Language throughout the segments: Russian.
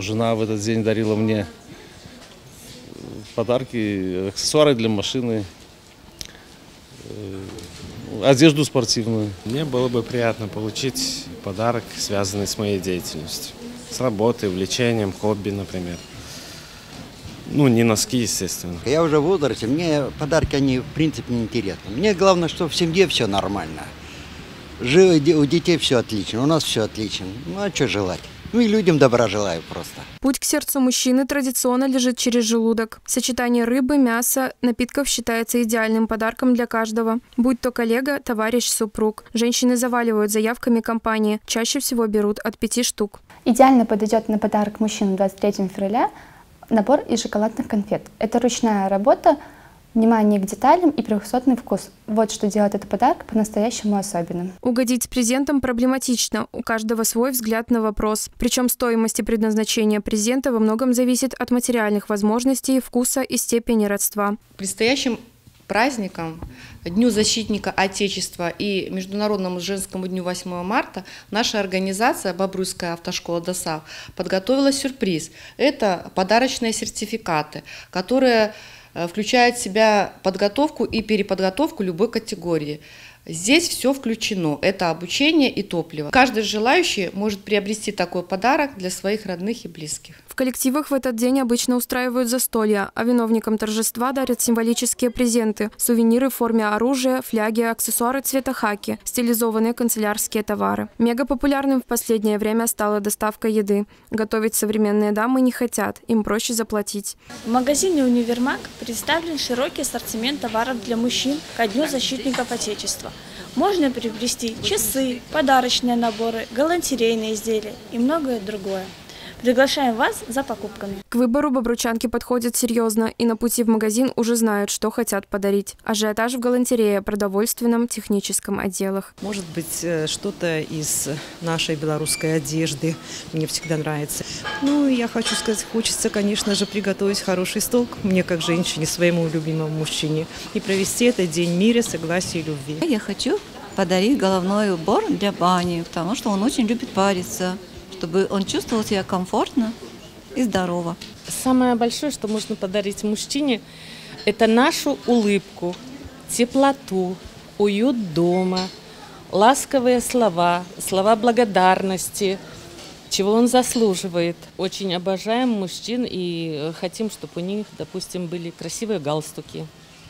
жена в этот день дарила мне подарки, аксессуары для машины, одежду спортивную. Мне было бы приятно получить подарок, связанный с моей деятельностью. С работой, увлечением, хобби, например. Ну, не носки, естественно. Я уже в возрасте, мне подарки, они в принципе не интересны. Мне главное, что в семье все нормально. У детей все отлично, у нас все отлично. Ну, а что желать? Ну и людям добра желаю просто. Путь к сердцу мужчины традиционно лежит через желудок. Сочетание рыбы, мяса, напитков считается идеальным подарком для каждого. Будь то коллега, товарищ, супруг. Женщины заваливают заявками компании. Чаще всего берут от 5 штук. Идеально подойдет на подарок мужчинам 23 февраля набор из шоколадных конфет. Это ручная работа, внимание к деталям и превосходный вкус. Вот что делает этот подарок по-настоящему особенным. Угодить с презентом проблематично. У каждого свой взгляд на вопрос. Причем стоимость и предназначение презента во многом зависит от материальных возможностей, вкуса и степени родства. Предстоящим праздникам, Дню защитника Отечества и Международному женскому дню 8 марта наша организация «Бобруйская автошкола ДОСААФ» подготовила сюрприз. Это подарочные сертификаты, которые включает в себя подготовку и переподготовку любой категории. Здесь все включено. Это обучение и топливо. Каждый желающий может приобрести такой подарок для своих родных и близких. В коллективах в этот день обычно устраивают застолья, а виновникам торжества дарят символические презенты – сувениры в форме оружия, фляги, аксессуары цвета хаки, стилизованные канцелярские товары. Мега популярным в последнее время стала доставка еды. Готовить современные дамы не хотят, им проще заплатить. В магазине «Универмаг» представлен широкий ассортимент товаров для мужчин ко Дню защитников Отечества. Можно приобрести часы, подарочные наборы, галантерейные изделия и многое другое. Приглашаем вас за покупками. К выбору бобручанки подходят серьезно и на пути в магазин уже знают, что хотят подарить. Ажиотаж в галантерее, продовольственном, техническом отделах. Может быть, что-то из нашей белорусской одежды мне всегда нравится. Ну, я хочу сказать, хочется, конечно же, приготовить хороший стол мне, как женщине, своему любимому мужчине, и провести этот день в мире, согласия и любви. Я хочу подарить головной убор для бани, потому что он очень любит париться, чтобы он чувствовал себя комфортно и здорово. Самое большое, что можно подарить мужчине, это нашу улыбку, теплоту, уют дома, ласковые слова, слова благодарности, чего он заслуживает. Очень обожаем мужчин и хотим, чтобы у них, допустим, были красивые галстуки,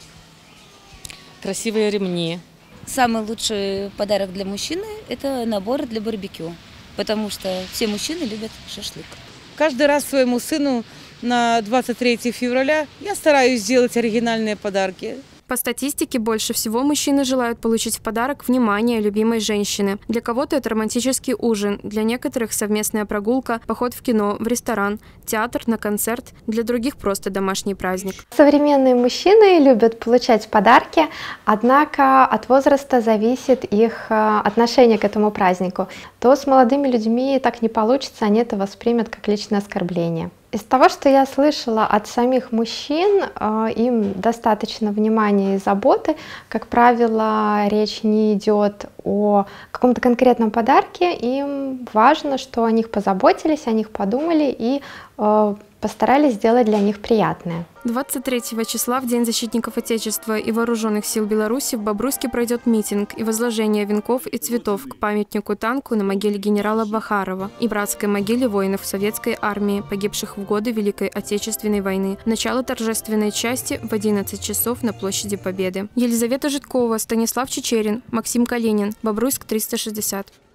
красивые ремни. Самый лучший подарок для мужчины – это набор для барбекю. Потому что все мужчины любят шашлык. Каждый раз своему сыну на 23 февраля я стараюсь сделать оригинальные подарки. По статистике, больше всего мужчины желают получить в подарок внимание любимой женщины. Для кого-то это романтический ужин, для некоторых совместная прогулка, поход в кино, в ресторан, театр, на концерт, для других просто домашний праздник. Современные мужчины любят получать подарки, однако от возраста зависит их отношение к этому празднику. То с молодыми людьми так не получится, они это воспримут как личное оскорбление. Из того, что я слышала от самих мужчин, им достаточно внимания и заботы. Как правило, речь не идет о каком-то конкретном подарке. Им важно, что о них позаботились, о них подумали и постарались сделать для них приятное. 23 числа, в День защитников Отечества и Вооруженных сил Беларуси, в Бобруйске пройдет митинг и возложение венков и цветов к памятнику танку на могиле генерала Бахарова и братской могиле воинов Советской армии, погибших в годы Великой Отечественной войны. Начало торжественной части в 11 часов на площади Победы. Елизавета Житкова, Станислав Чечерин, Максим Калинин. Бобруйск 360.